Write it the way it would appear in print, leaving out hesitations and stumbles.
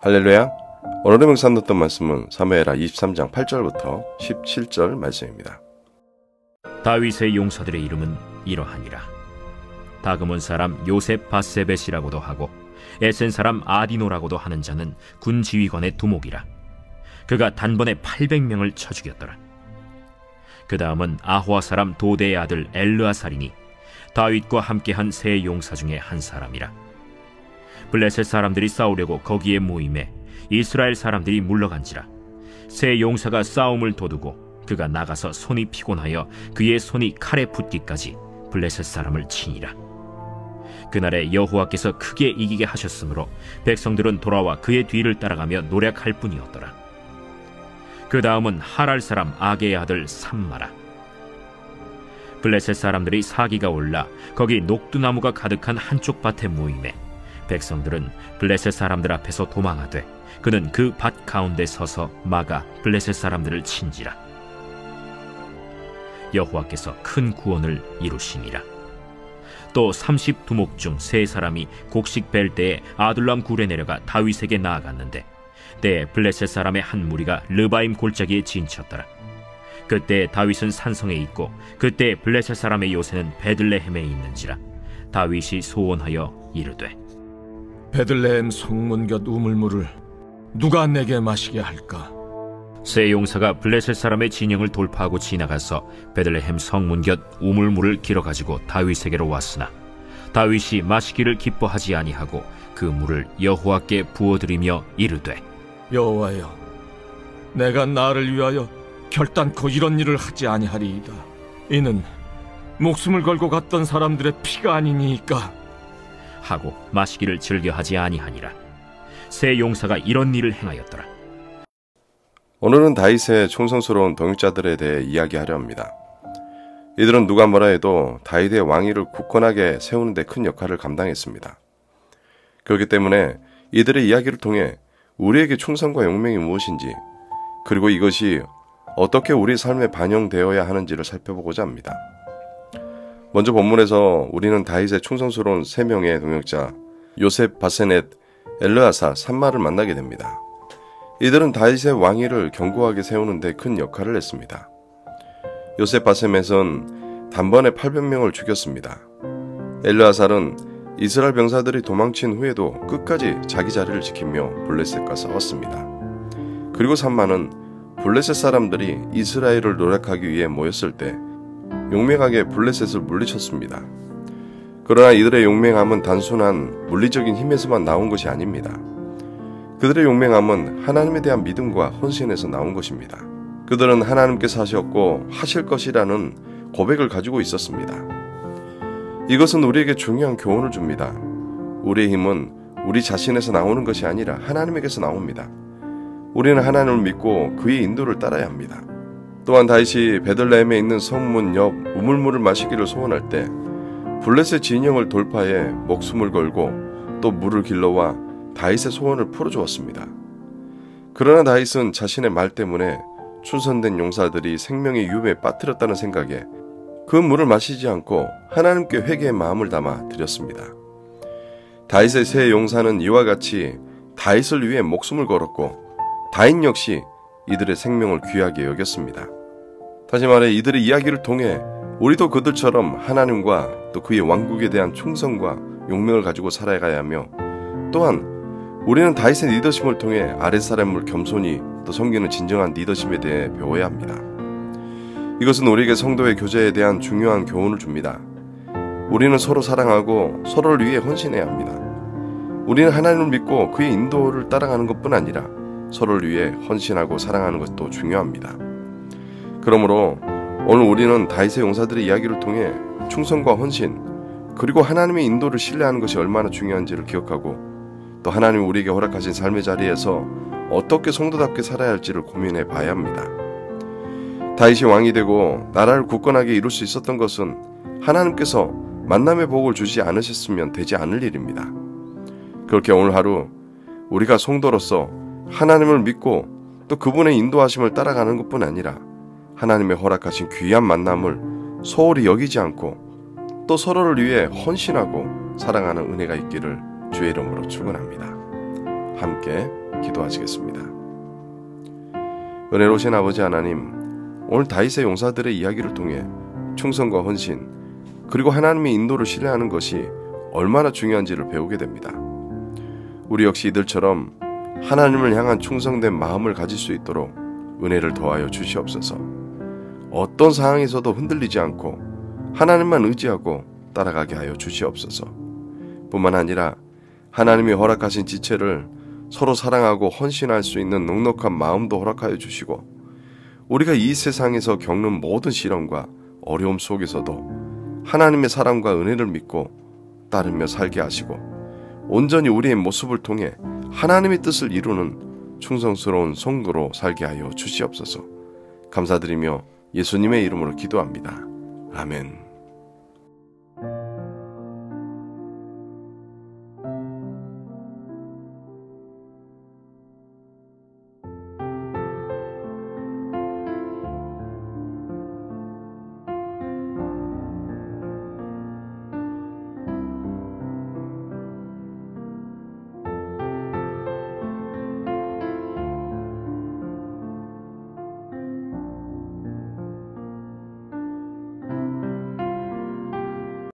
할렐루야. 오늘의 묵상 듣던 말씀은 사무엘하 23장 8절부터 17절 말씀입니다. 다윗의 용사들의 이름은 이러하니라. 다그몬 사람 요셉 바세벳이라고도 하고 에센 사람 아디노라고도 하는 자는 군 지휘관의 두목이라. 그가 단번에 800명을 쳐 죽였더라. 그 다음은 아호아 사람 도대의 아들 엘르아살이니 다윗과 함께한 세 용사 중에 한 사람이라. 블레셋 사람들이 싸우려고 거기에 모임에 이스라엘 사람들이 물러간지라. 세 용사가 싸움을 도두고 그가 나가서 손이 피곤하여 그의 손이 칼에 붙기까지 블레셋 사람을 치니라. 그날에 여호와께서 크게 이기게 하셨으므로 백성들은 돌아와 그의 뒤를 따라가며 노략할 뿐이었더라. 그 다음은 하랄 사람 아게의 아들 삼마라. 블레셋 사람들이 사기가 올라 거기 녹두나무가 가득한 한쪽 밭에 모임에 백성들은 블레셋 사람들 앞에서 도망하되 그는 그 밭 가운데 서서 막아 블레셋 사람들을 친지라. 여호와께서 큰 구원을 이루시니라. 또 30두목 중 세 사람이 곡식 벨 때에 아둘람 굴에 내려가 다윗에게 나아갔는데 때에 블레셋 사람의 한 무리가 르바임 골짜기에 진쳤더라. 그때 다윗은 산성에 있고 그때 블레셋 사람의 요새는 베들레헴에 있는지라. 다윗이 소원하여 이르되 베들레헴 성문 곁 우물물을 누가 내게 마시게 할까? 세 용사가 블레셋 사람의 진영을 돌파하고 지나가서 베들레헴 성문 곁 우물물을 길어가지고 다윗에게로 왔으나 다윗이 마시기를 기뻐하지 아니하고 그 물을 여호와께 부어드리며 이르되 여호와여, 내가 나를 위하여 결단코 이런 일을 하지 아니하리이다. 이는 목숨을 걸고 갔던 사람들의 피가 아니니이까 하고 마시기를 즐겨하지 아니하니라. 세 용사가 이런 일을 행하였더라. 오늘은 다윗의 충성스러운 동역자들에 대해 이야기하려 합니다. 이들은 누가 뭐라 해도 다윗의 왕위를 굳건하게 세우는 데 큰 역할을 감당했습니다. 그렇기 때문에 이들의 이야기를 통해 우리에게 충성과 용맹이 무엇인지, 그리고 이것이 어떻게 우리 삶에 반영되어야 하는지를 살펴보고자 합니다. 먼저 본문에서 우리는 다윗의 충성스러운 세 명의 동역자 요셉, 바세넷, 엘르아사, 삼마를 만나게 됩니다. 이들은 다윗의 왕위를 견고하게 세우는 데 큰 역할을 했습니다. 요셉 바세멧은 단번에 800명을 죽였습니다. 엘르아살은 이스라엘 병사들이 도망친 후에도 끝까지 자기 자리를 지키며 블레셋과 싸웠습니다. 그리고 삼마는 블레셋 사람들이 이스라엘을 노략하기 위해 모였을 때 용맹하게 블레셋을 물리쳤습니다. 그러나 이들의 용맹함은 단순한 물리적인 힘에서만 나온 것이 아닙니다. 그들의 용맹함은 하나님에 대한 믿음과 헌신에서 나온 것입니다. 그들은 하나님께서 하셨고 하실 것이라는 고백을 가지고 있었습니다. 이것은 우리에게 중요한 교훈을 줍니다. 우리의 힘은 우리 자신에서 나오는 것이 아니라 하나님에게서 나옵니다. 우리는 하나님을 믿고 그의 인도를 따라야 합니다. 또한 다윗이 베들레헴에 있는 성문 옆 우물물을 마시기를 소원할 때 블레셋 진영을 돌파해 목숨을 걸고 또 물을 길러와 다윗의 소원을 풀어주었습니다. 그러나 다윗은 자신의 말 때문에 충성된 용사들이 생명의 위험에 빠뜨렸다는 생각에 그 물을 마시지 않고 하나님께 회개의 마음을 담아 드렸습니다. 다윗의 세 용사는 이와 같이 다윗을 위해 목숨을 걸었고 다윗 역시 이들의 생명을 귀하게 여겼습니다. 다시 말해 이들의 이야기를 통해 우리도 그들처럼 하나님과 또 그의 왕국에 대한 충성과 용맹을 가지고 살아가야 하며, 또한 우리는 다윗의 리더십을 통해 아랫사람을 겸손히 또 섬기는 진정한 리더십에 대해 배워야 합니다. 이것은 우리에게 성도의 교제에 대한 중요한 교훈을 줍니다. 우리는 서로 사랑하고 서로를 위해 헌신해야 합니다. 우리는 하나님을 믿고 그의 인도를 따라가는 것뿐 아니라 서로를 위해 헌신하고 사랑하는 것도 중요합니다. 그러므로 오늘 우리는 다윗의 용사들의 이야기를 통해 충성과 헌신, 그리고 하나님의 인도를 신뢰하는 것이 얼마나 중요한지를 기억하고, 또 하나님이 우리에게 허락하신 삶의 자리에서 어떻게 성도답게 살아야 할지를 고민해 봐야 합니다. 다윗이 왕이 되고 나라를 굳건하게 이룰 수 있었던 것은 하나님께서 만남의 복을 주지 않으셨으면 되지 않을 일입니다. 그렇게 오늘 하루 우리가 성도로서 하나님을 믿고 또 그분의 인도하심을 따라가는 것뿐 아니라 하나님의 허락하신 귀한 만남을 소홀히 여기지 않고 또 서로를 위해 헌신하고 사랑하는 은혜가 있기를 주의 이름으로 축원합니다. 함께 기도하시겠습니다. 은혜로우신 아버지 하나님, 오늘 다윗의 용사들의 이야기를 통해 충성과 헌신, 그리고 하나님의 인도를 신뢰하는 것이 얼마나 중요한지를 배우게 됩니다. 우리 역시 이들처럼 하나님을 향한 충성된 마음을 가질 수 있도록 은혜를 더하여 주시옵소서. 어떤 상황에서도 흔들리지 않고 하나님만 의지하고 따라가게 하여 주시옵소서. 뿐만 아니라 하나님이 허락하신 지체를 서로 사랑하고 헌신할 수 있는 넉넉한 마음도 허락하여 주시고, 우리가 이 세상에서 겪는 모든 시련과 어려움 속에서도 하나님의 사랑과 은혜를 믿고 따르며 살게 하시고, 온전히 우리의 모습을 통해 하나님의 뜻을 이루는 충성스러운 성도로 살게 하여 주시옵소서. 감사드리며 예수님의 이름으로 기도합니다. 아멘.